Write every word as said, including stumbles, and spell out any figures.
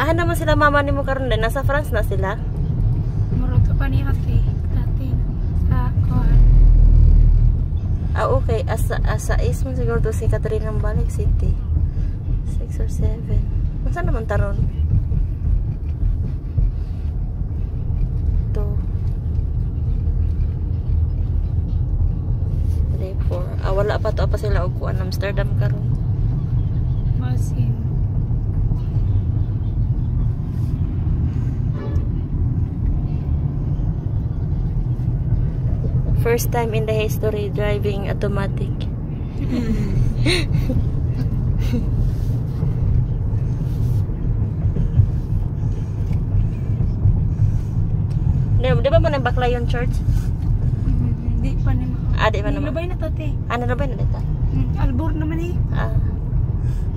Ah, naman sila mama ni mo karon din. Nasa France na sila. Murag pa ni ate. Ate. Sa kuhan. Ah, okay. Asa, asa is mo siguro to si Catherine ng balik city. six or seven. Saan naman taron? two. three, four. Ah, wala pa to. Pa sila og kuan Amsterdam karon. Masin. First time in the history driving automatic. Di ba mo nang Baclayon Church? Hindi pa naman. Ah, di ba naman? Nilabay na tate. Ah, nilabay na dito? Albor naman eh. Ah.